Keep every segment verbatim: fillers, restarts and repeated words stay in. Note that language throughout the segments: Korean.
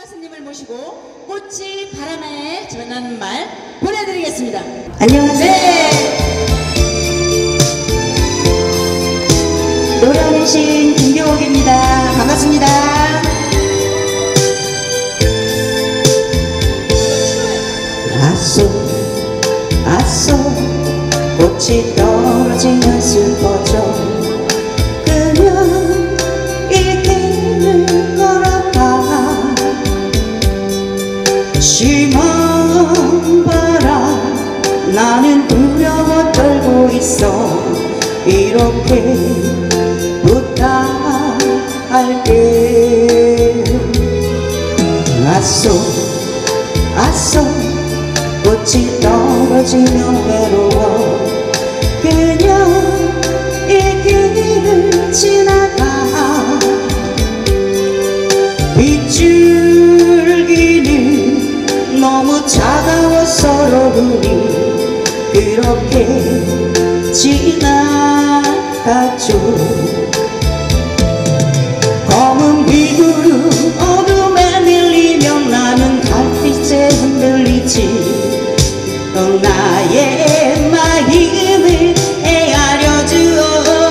가수님을 모시고 꽃이 바람에 전하는 말 보내드리겠습니다. 안녕하세요. 네. 노래하는 신 김경옥입니다. 반갑습니다. 아쏘 아쏘 꽃이 떨어지면 슬퍼져. 그냥 이 길을 걸어가. 심한 바람 나는 두려워 떨고 있어. 이렇게 부탁할게. 아쏘 아쏘 꽃이 떨어지면 외로워. 그냥 이 길을 지나가. 빗줄기는 너무 차가워 서러우니 그렇게 지나가죠. 검은 비구름 어둠에 밀리면 나는 달빛에 흔들리지. 또 나의 마음을 헤아려주어.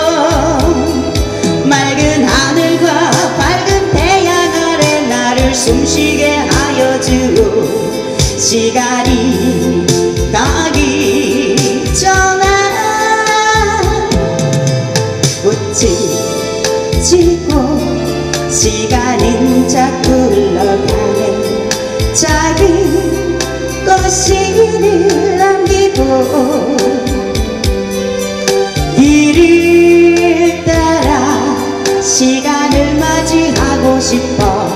맑은 하늘과 밝은 태양 아래 나를 숨쉬게 하여 주어. 시간이 가기 전에 꽃이 지고 시간은 자꾸 흘러가네. 작은 꽃씨를 남기고 길을 따라 시간을 맞이하고 싶어.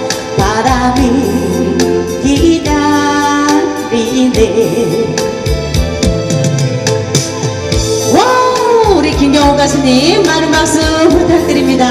바람이 기다리네. 와우, 우리 김경옥 가수님 많은 박수 부탁드립니다.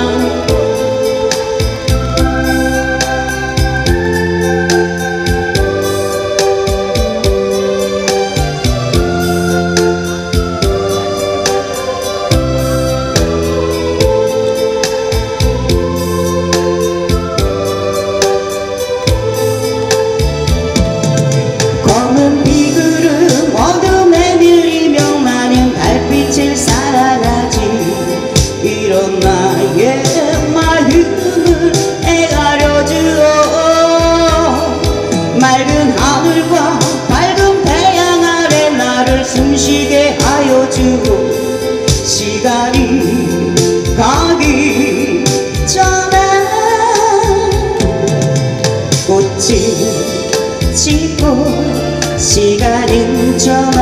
이런 나의 마음을 헤아려주어. 맑은 하늘과 밝은 태양 아래 나를 숨쉬게 하여 주고. 시간이 가기 전에 꽃이 지고 시간은 저